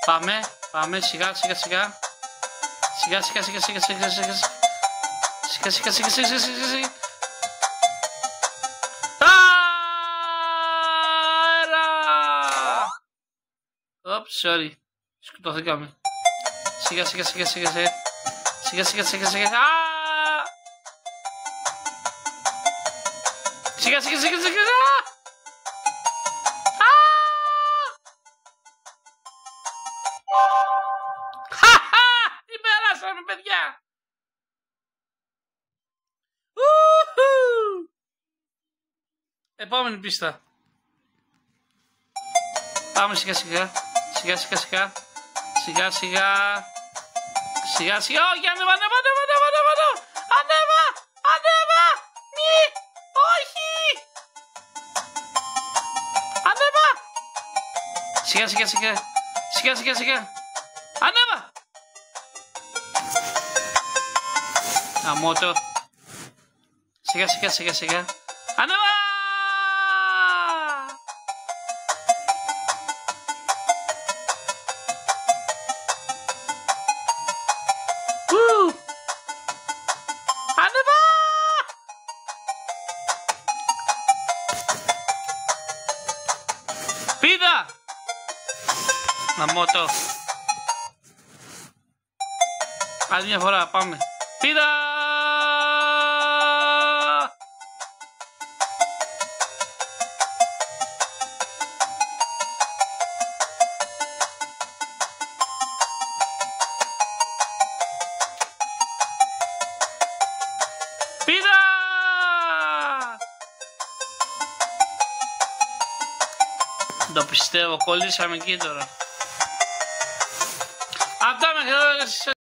Πάμε, σιγά. Σιγά. Sorry. Σκοτώθηκαμε. Σιγά. Σιγά. Τι περάσαμε, παιδιά. Επόμενη πίστα. Πάμε σιγά. Σιγά. Όχι, ανέβα. Μη. Όχι. Ανέβα. Σιγά. Ανέβα. Αμότο. Σιγά. Ανέβα. Ανέβα. Πήδα. Αμότο. Άλλη μια φορά, πάμε. Πήδα. Πήδα. Δεν το πιστεύω, κολλήσαμε εκεί τώρα. Αυτά μέχρι εδώ.